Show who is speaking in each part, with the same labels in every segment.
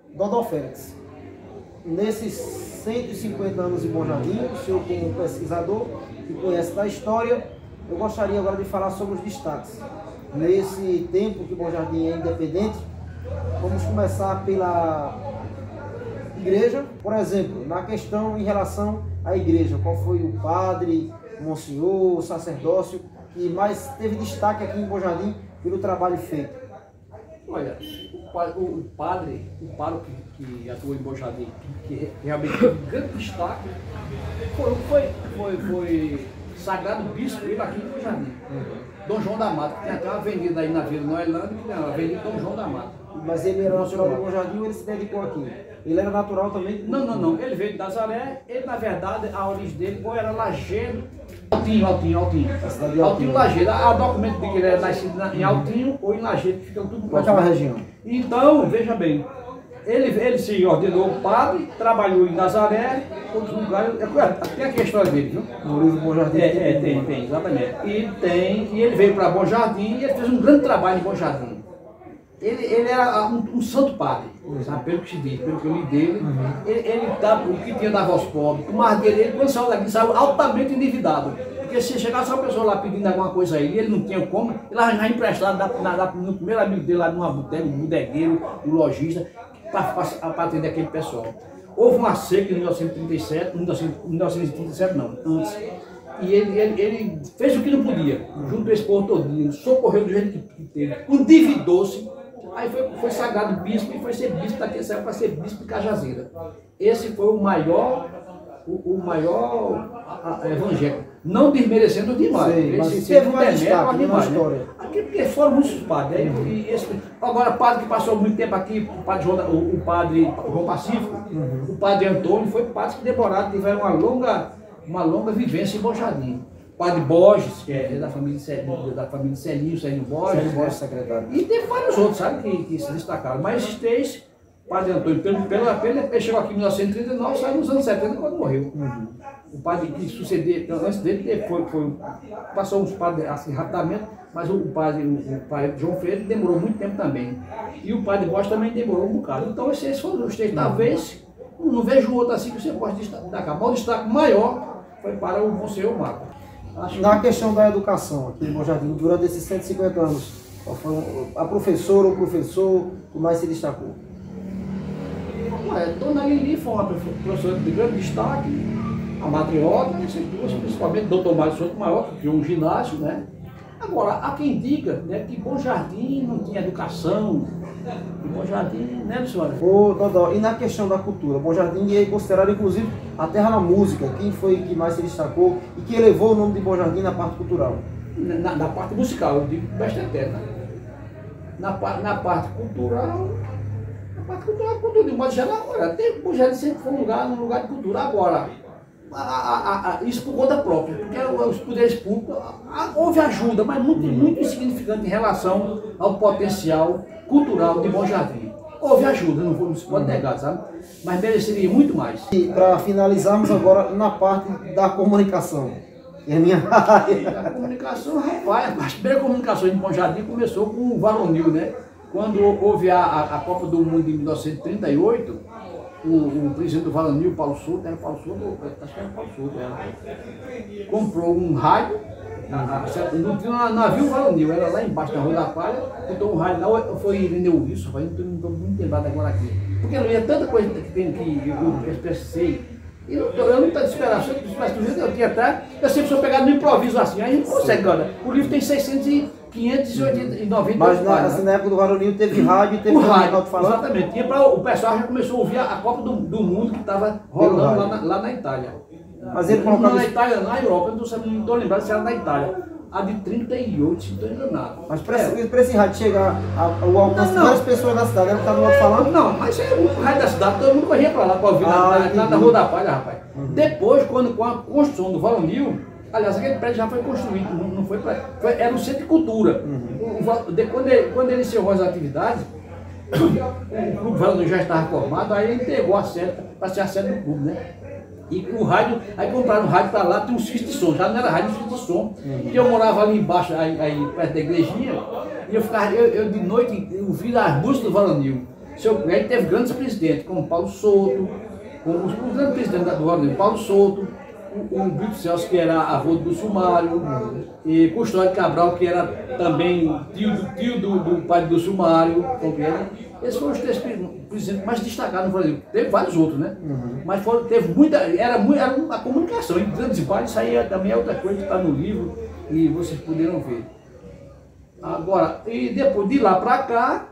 Speaker 1: Dodô Félix, nesses 150 anos de Bom Jardim, o senhor como pesquisador que conhece da história, eu gostaria agora de falar sobre os destaques. Nesse tempo que Bom Jardim é independente, vamos começar pela igreja, por exemplo, na questão em relação à igreja, qual foi o padre, monsenhor, o sacerdócio que mais teve destaque aqui em Bom Jardim pelo trabalho feito?
Speaker 2: Olha, o padre que atuou em Bom Jardim, que realmente teve grande destaque, foi Sagrado Bispo ele aqui em Bom Jardim. Dom João da Mata, tem até uma avenida aí na Vila Noelândia, que é a Avenida Dom João da Mata.
Speaker 1: Mas ele era natural de Bom Jardim ou ele se dedicou aqui? Ele era natural também?
Speaker 2: Não. Ele veio de Nazaré. Ele, na verdade, a origem dele ou era Lajedo, Altinho.
Speaker 1: A cidade de
Speaker 2: Altinho Lajedo. Há documento de que ele era nascido em Altinho ou em Lajedo, que ficam tudo próximo.
Speaker 1: Naquela região.
Speaker 2: Então, veja bem, ele se ordenou padre, trabalhou em Nazaré, outros lugares. Tem aqui a história dele, viu?
Speaker 1: No livro Bom Jardim.
Speaker 2: Tem, exatamente. E ele veio para Bom Jardim e ele fez um grande trabalho em Bom Jardim. Ele era um santo padre, sabe? Pelo que se diz, pelo que eu li dele. Ele dava o que tinha dava aos pobres. O mar dele, ele, quando saiu daqui, saiu altamente endividado. Porque se chegasse uma pessoa lá pedindo alguma coisa a ele não tinha como, ele arranjava emprestado no primeiro amigo dele lá numa boteca, um bodegueiro, um lojista, para atender aquele pessoal. Houve uma seca em 1937 não, antes. E ele fez o que não podia, junto a esse povo todinho, socorreu do jeito que teve, endividou-se. Aí foi sagrado bispo e foi ser bispo daqui, saiu para ser bispo de Cajazeira. Esse foi o maior evangélico, não desmerecendo os demais.
Speaker 1: Mas teve mais destaque na história.
Speaker 2: Aqui porque foram muitos padres. Agora, padre que passou muito tempo aqui, o padre João Pacífico, o padre Antônio, foi padres que demoraram, tiveram uma longa vivência em Bom Jardim. O padre Borges, que é da família de Celinho Borges.
Speaker 1: Celinho Borges, secretário.
Speaker 2: E tem vários outros, sabe, que se destacaram. Mas esses três, o padre Antônio, ele chegou aqui em 1939, saiu nos anos 70 quando morreu. O padre que sucedeu, antes dele, passou uns padres assim rapidamente, mas o padre João Freire demorou muito tempo também. E o padre Borges também demorou um bocado. Então esses foram os três. Talvez, não vejo outro assim que você pode destacar. Mas o destaque maior foi para o monsenhor Marco.
Speaker 1: Na questão da educação aqui em Bom Jardim, durante esses 150 anos, qual foi a professora ou professor que mais se destacou?
Speaker 2: Dona Lili foi uma professora de grande destaque, a matriota, essas duas, principalmente o doutor Mário Souto Maior, que criou um ginásio, né? Agora, há quem diga, né, que Bom Jardim não tinha educação, que Bom Jardim, né, senhora?
Speaker 1: Ô, Dodó, e na questão da cultura, Bom Jardim é considerado, inclusive, a terra da música. Quem foi que mais se destacou e que elevou o nome de Bom Jardim na parte cultural?
Speaker 2: Na parte musical, eu digo besta eterna. Na parte cultural, cultura de modo geral, olha, até Bom Jardim sempre foi um lugar de cultura. Agora, isso por conta própria, porque os poderes públicos, houve ajuda, mas muito insignificante em relação ao potencial cultural de Bom Jardim. Houve ajuda, não se pode negar, sabe? Mas mereceria muito mais.
Speaker 1: E para finalizarmos agora na parte da comunicação, que é a minha área.
Speaker 2: A comunicação, rapaz, as primeiras comunicações de Bom Jardim começou com o Varonil, né? Quando houve a Copa do Mundo em 1938, o presidente do Varonil, Paulo Souto, acho que era Paulo Souto, comprou um rádio, não tinha um navio Varonil, era lá embaixo na Rua da Palha, botou um rádio lá, foi Irineu Wilson, não estou muito lembrado agora aqui, porque não ia tanta coisa que eu precisei. Eu não estou desesperado, se eu tivesse do jeito que eu tinha atrás, eu sempre sou pegado no improviso assim, aí a gente consegue, olha, o livro tem 590
Speaker 1: Mas assim, na época do Varonil teve rádio e teve
Speaker 2: rádio, exatamente, o pessoal já começou a ouvir a Copa do Mundo que estava rolando lá na Itália.
Speaker 1: Mas ele colocava...
Speaker 2: Não na Itália, na Europa, eu não estou lembrado se era na Itália. A de 38, se estou enganado.
Speaker 1: Mas para esse rádio chegar ao alcance de várias pessoas da cidade, ela estava falando?
Speaker 2: Não, mas o rádio da cidade, todo mundo corria para lá para ouvir na Rua da Palha, rapaz. Depois, com a construção do Varonil, aliás, aquele prédio já foi construído, não foi era um centro de cultura. Quando ele encerrou as atividades, o Clube Varonil já estava formado, aí ele entregou a sede para ser a sede do clube, né? E o rádio, aí compraram um rádio para lá, tem um suíço de som, já não era rádio, um suíço de som. E eu morava ali embaixo, aí perto da igrejinha, e eu ficava, eu de noite, eu ouvia as músicas do Varonil. Aí teve grandes presidentes, como Paulo Souto, como os grandes presidentes do Varonil, Paulo Souto, o Brito Celso, que era avô do Sumário, e Custódio Cabral, que era também tio do pai do Sumário, compreende? Esses foram os 3 presidentes mais destacados no Brasil. Teve vários outros, né? Mas teve muita, era uma comunicação entre grandes e pares, isso aí também é outra coisa que está no livro e vocês puderam ver. Agora, e depois de lá para cá,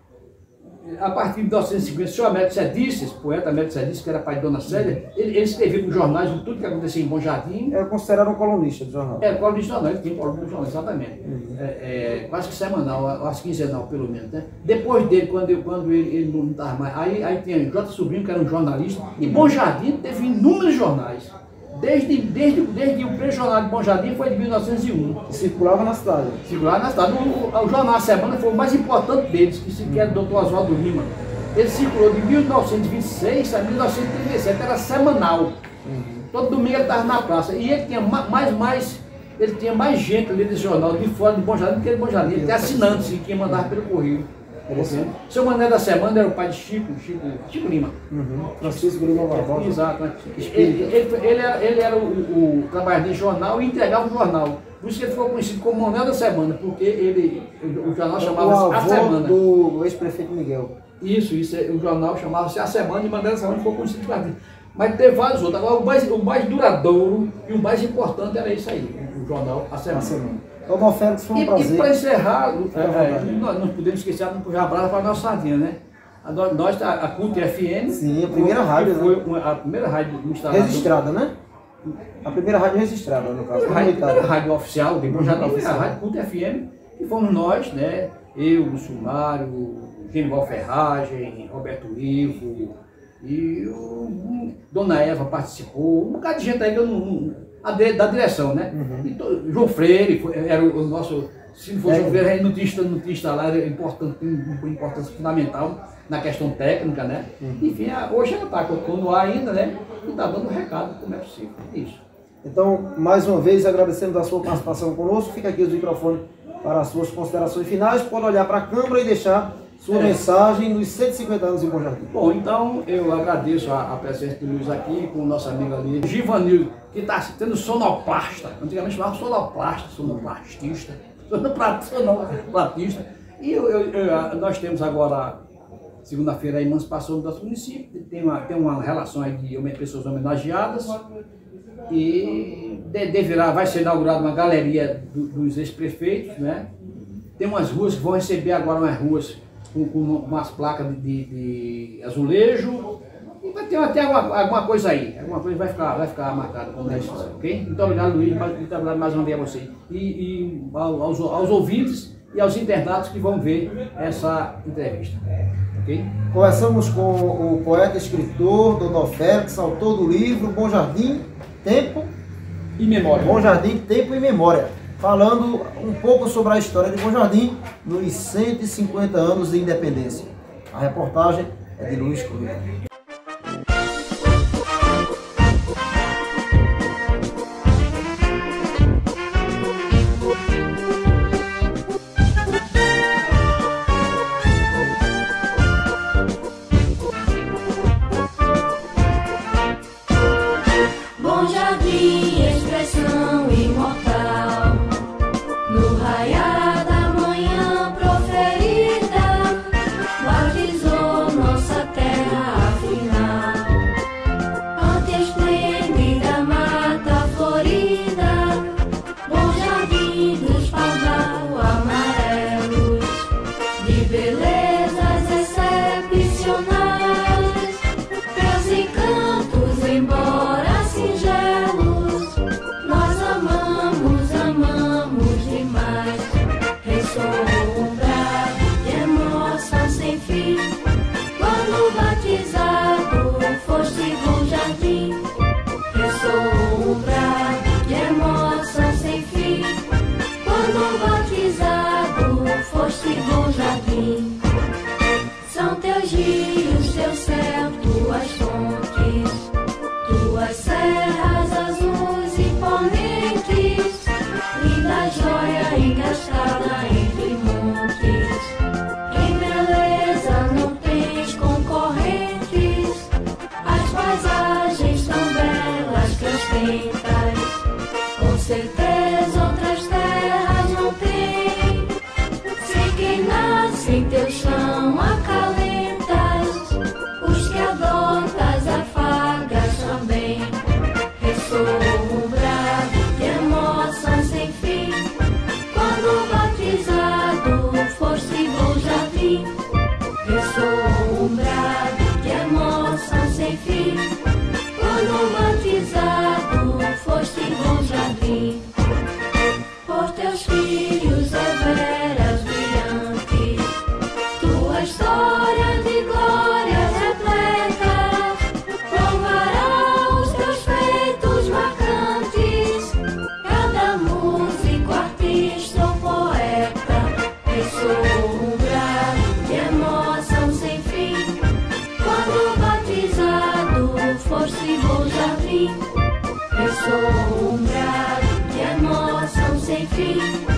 Speaker 2: a partir de 1950, o senhor Américo Cedices, poeta Américo Cedices, que era pai de Dona Célia, ele escrevia nos jornais de tudo que acontecia em Bom Jardim.
Speaker 1: Era considerado um colunista do jornal.
Speaker 2: Era colunista do jornal, ele tinha coluna do jornal, exatamente. Quase que semanal, acho que quinzenal pelo menos. Né? Depois dele, quando ele não estava mais, aí tinha J. Sobrinho, que era um jornalista, e Bom Jardim teve inúmeros jornais. Desde o pré-jornal de Bom Jardim foi de 1901.
Speaker 1: Circulava na cidade.
Speaker 2: Circulava na cidade. O jornal A Semana foi o mais importante deles, que era o Dr. Oswaldo Lima. Ele circulou de 1926 a 1937, era semanal. Todo domingo ele estava na praça. E ele tinha ele tinha mais gente ali desse jornal de fora de Bom Jardim do que de Bom Jardim. Ele tinha assinantes que mandava pelo correio. O seu Mané da Semana era o pai de Chico Lima.
Speaker 1: Francisco Lima Barbosa.
Speaker 2: Exato. Né? Ele era o trabalhador de jornal e entregava o jornal. Por isso que ele ficou conhecido como Mané da Semana, porque o jornal chamava-se A Semana.
Speaker 1: Do ex-prefeito Miguel.
Speaker 2: Isso, o jornal chamava-se A Semana e Mané da Semana ficou conhecido por aqui. Mas teve vários outros. Agora, o mais duradouro e o mais importante era isso aí, o jornal A Semana.
Speaker 1: Então, Félix, foi um prazer.
Speaker 2: E para encerrar, nós não podemos esquecer de puxar a brasa para a nossa sardinha, né? Nós, a CUT FM.
Speaker 1: Sim, a primeira rádio.
Speaker 2: Foi a primeira rádio do estado.
Speaker 1: Registrada, né? A primeira rádio registrada, no caso.
Speaker 2: A rádio oficial, depois já a rádio CUT FM, que fomos nós, né? Eu, o Sumário, Genival Ferragem, Roberto Ivo, e Dona Eva participou, um bocado de gente aí que eu não. Da direção, né? João Freire era o nosso, se não fosse João Freire, notista lá, era uma importância fundamental na questão técnica, né? Enfim, hoje ela está no ar ainda, né? E está dando recado como é possível. Isso.
Speaker 1: Então, mais uma vez, agradecemos a sua participação conosco. Fica aqui os microfones para as suas considerações finais. Pode olhar para a câmera e deixar sua mensagem nos 150 anos em Bom Jardim.
Speaker 2: Bom, então eu agradeço a presença do Luiz aqui, com o nosso amigo ali, Givanil, que está sendo sonoplasta. Antigamente chamava sonoplastista. E nós temos agora, segunda-feira, a emancipação do nosso município. Tem uma relação aí de pessoas homenageadas. E vai ser inaugurada uma galeria dos ex-prefeitos, né? Tem umas ruas que vão receber agora umas ruas com umas placas de azulejo, e vai ter até alguma coisa aí, alguma coisa vai ficar marcada como isso, ok? Muito obrigado, Luiz, muito obrigado mais uma vez a você, e aos ouvintes e aos internautas que vão ver essa entrevista, ok?
Speaker 1: Conversamos com o poeta, escritor, Dr. Félix, autor do livro Bom Jardim, Tempo
Speaker 2: e Memória.
Speaker 1: Bom Jardim, Tempo e Memória. Falando um pouco sobre a história de Bom Jardim nos 150 anos de independência. A reportagem é de Luiz Cruz.
Speaker 3: Bom Jardim, expressão imortal, no raiar da manhã proferida, batizou nossa terra afinal. Ante a esplêndida mata florida, Bom Jardim dos pardal amarelos, de belezas excepcionais, teus encantos embora singelos, nós amamos demais. Ressoou um brado de emoção sem fim, quando batizado foste Bom Jardim. Ressoou um brado de emoção sem fim, quando batizado foste Bom Jardim. São teus rios posto e bom jardim. Eu sou um brado de emoção sem fim.